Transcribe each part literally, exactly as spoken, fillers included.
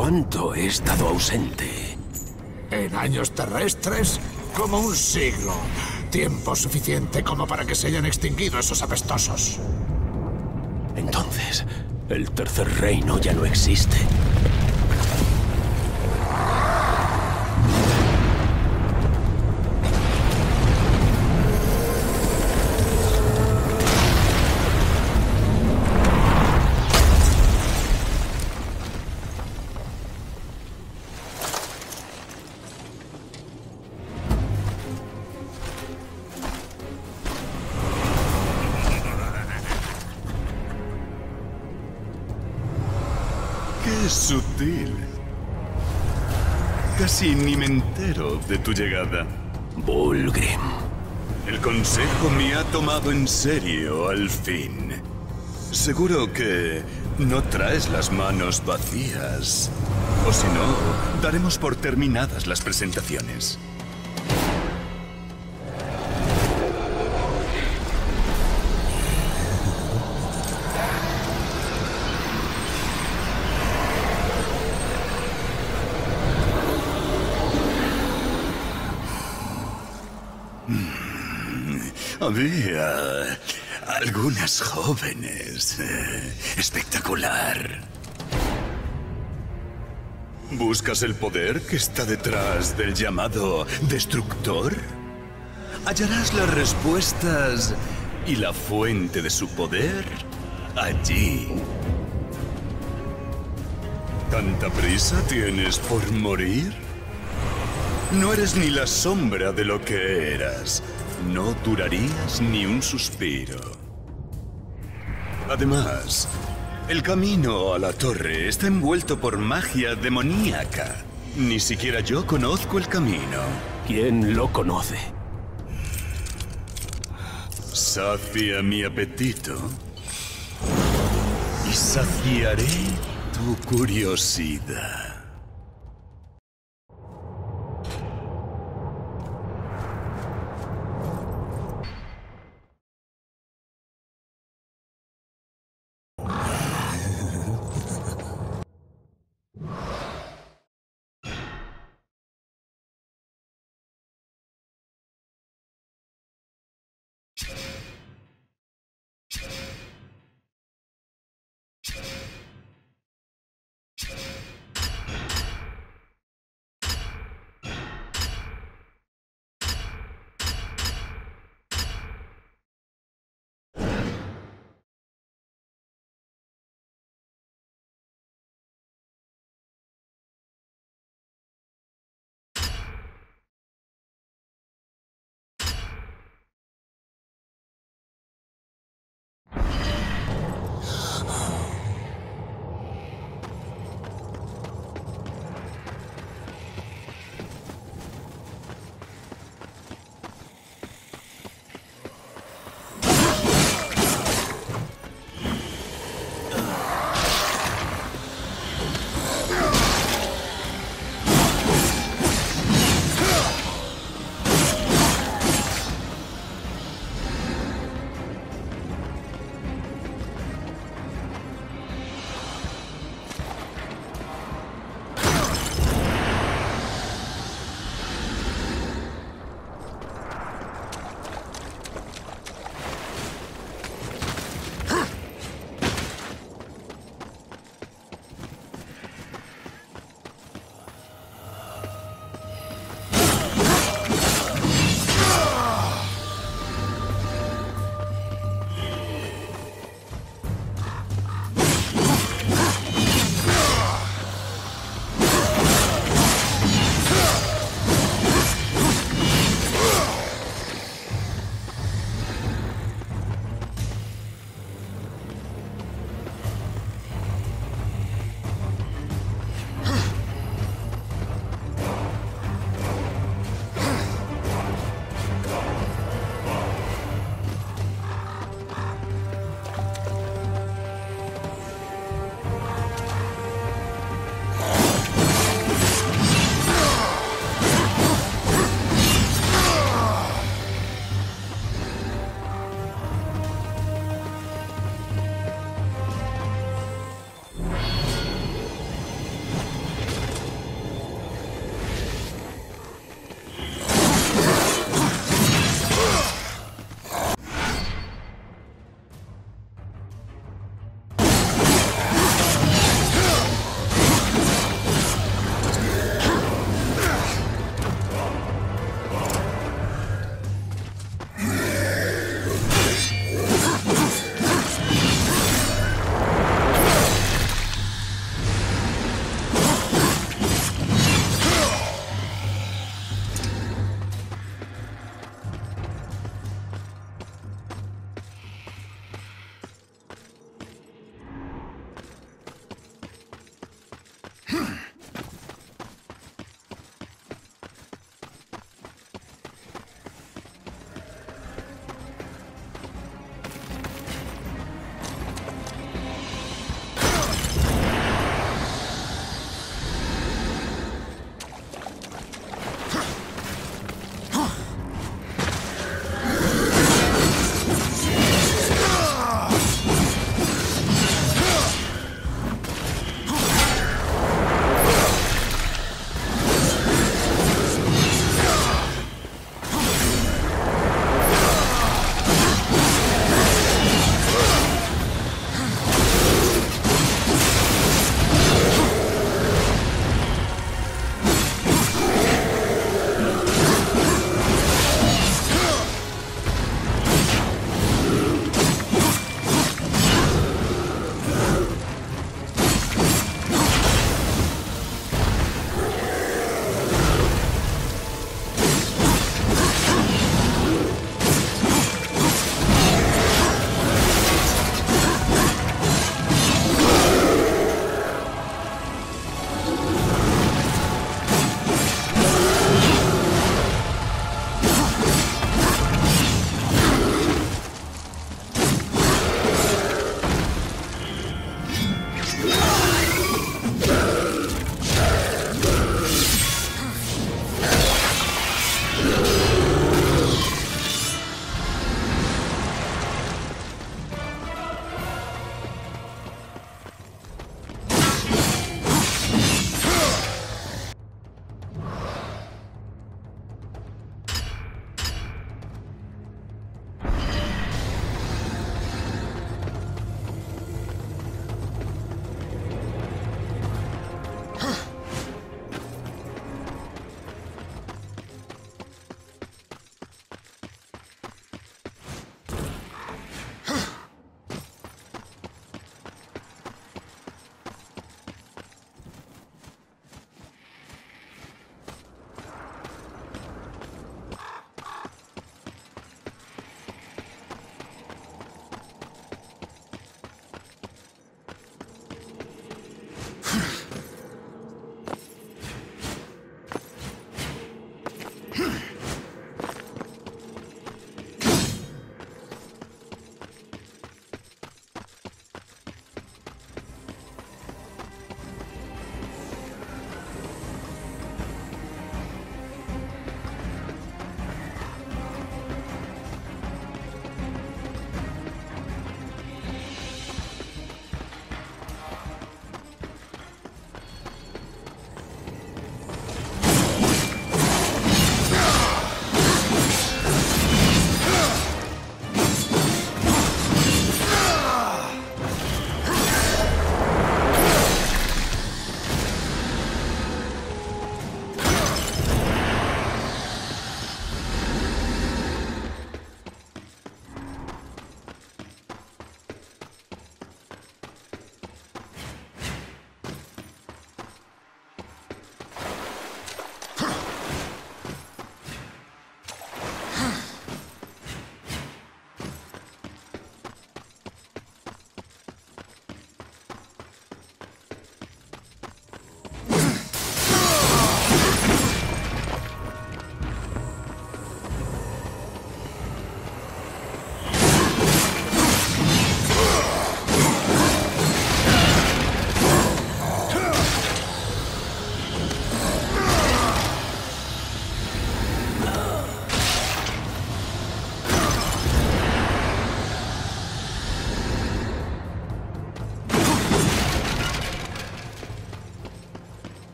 ¿Cuánto he estado ausente? En años terrestres, como un siglo. Tiempo suficiente como para que se hayan extinguido esos apestosos. Entonces, el tercer reino ya no existe. ¡Qué sutil! Casi ni me entero de tu llegada. Vulgrim. El consejo me ha tomado en serio al fin. Seguro que no traes las manos vacías. O si no, daremos por terminadas las presentaciones. Había algunas jóvenes. Espectacular. ¿Buscas el poder que está detrás del llamado Destructor? Hallarás las respuestas y la fuente de su poder allí. ¿Tanta prisa tienes por morir? No eres ni la sombra de lo que eras. No durarías ni un suspiro. Además, el camino a la torre está envuelto por magia demoníaca. Ni siquiera yo conozco el camino. ¿Quién lo conoce? Sacia mi apetito y saciaré tu curiosidad.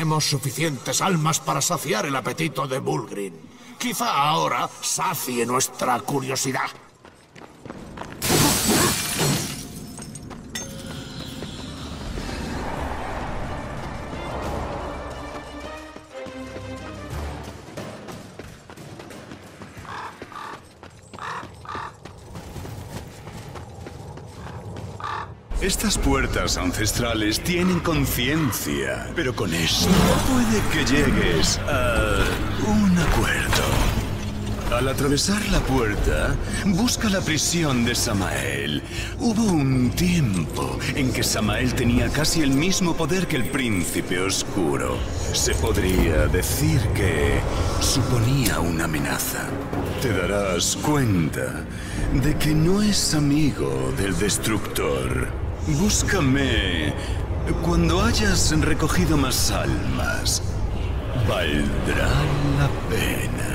tenemos suficientes almas para saciar el apetito de Bulgrim. Quizá ahora sacie nuestra curiosidad. Estas puertas ancestrales tienen conciencia, pero con esto puede que llegues a un acuerdo. Al atravesar la puerta, busca la prisión de Samael. Hubo un tiempo en que Samael tenía casi el mismo poder que el Príncipe Oscuro. Se podría decir que suponía una amenaza. Te darás cuenta de que no es amigo del Destructor. Búscame cuando hayas recogido más almas. Valdrá la pena.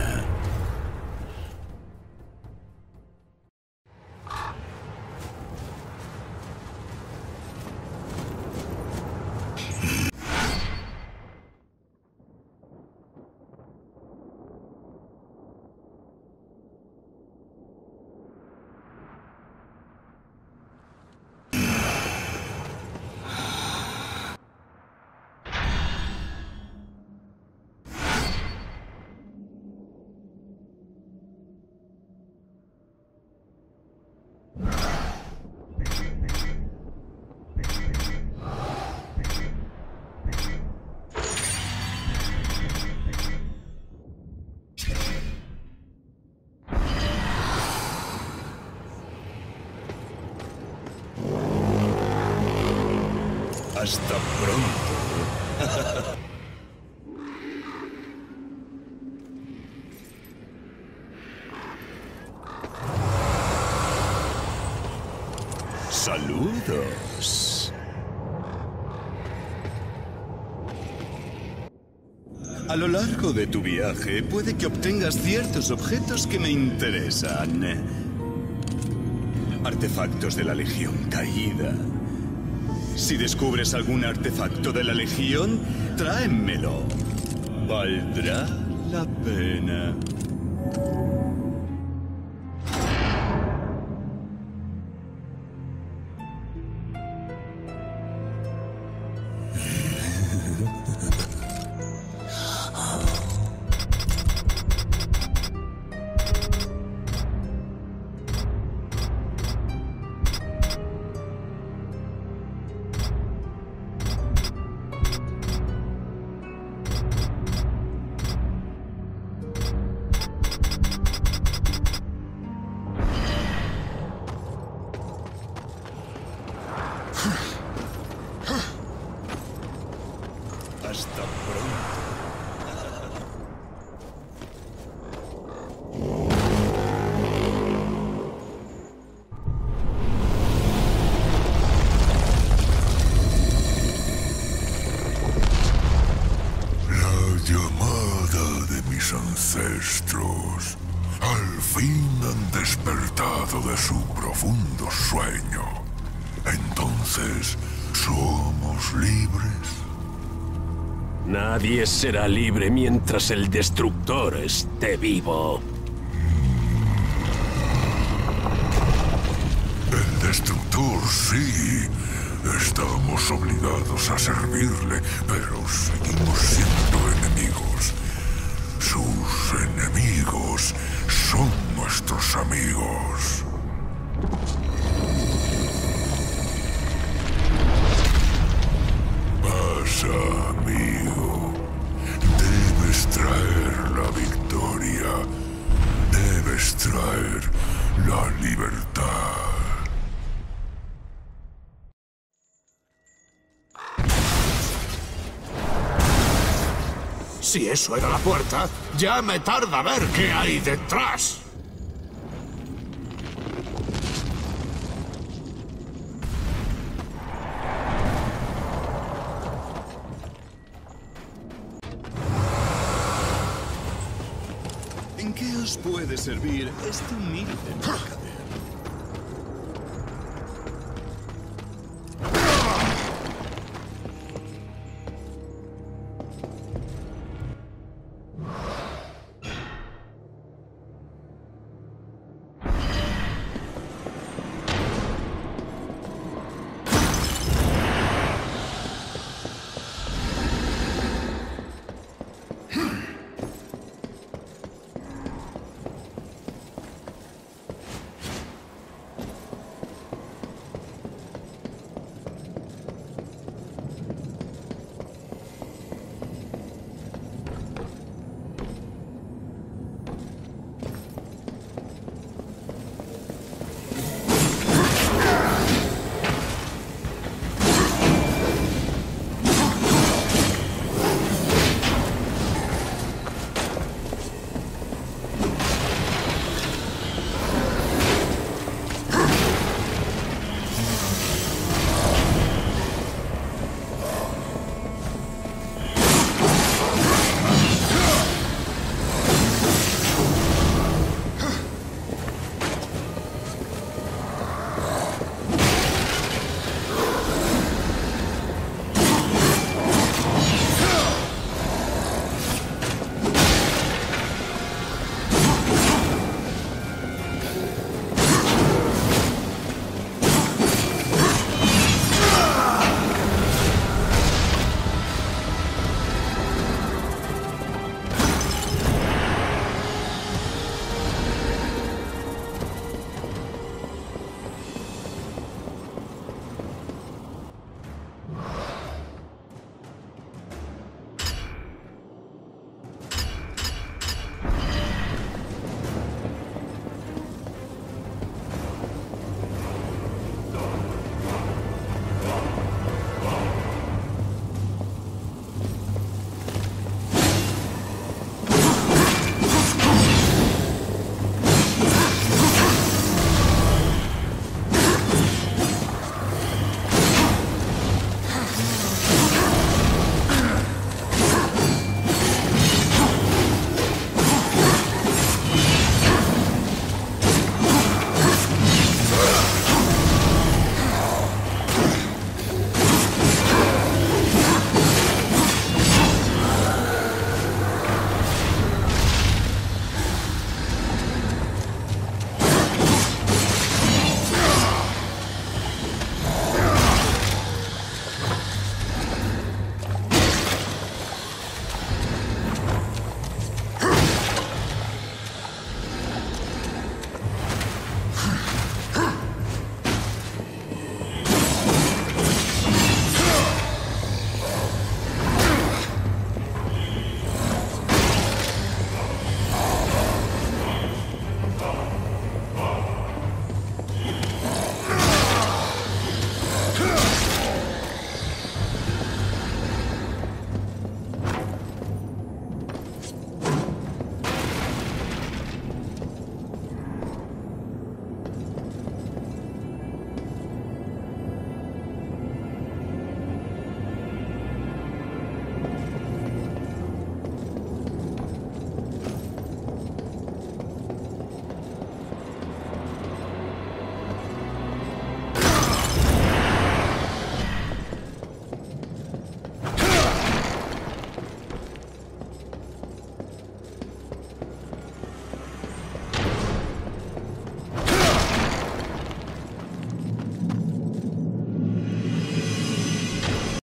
Hasta pronto. Saludos. A lo largo de tu viaje puede que obtengas ciertos objetos que me interesan. Artefactos de la Legión Caída. Si descubres algún artefacto de la Legión, tráemelo. Valdrá la pena. Hasta pronto. La llamada de mis ancestros. Al fin han despertado de su profundo sueño. Entonces, ¿somos libres? Nadie será libre mientras el Destructor esté vivo. El Destructor, sí. Estamos obligados a servirle, pero seguimos siendo enemigos. Sus enemigos son nuestros amigos. Pasa, amigo. Debes traer la victoria. Debes traer la libertad. Si eso era la puerta, ya me tarda ver qué hay detrás. ¿En qué os puede servir este humilde mercado?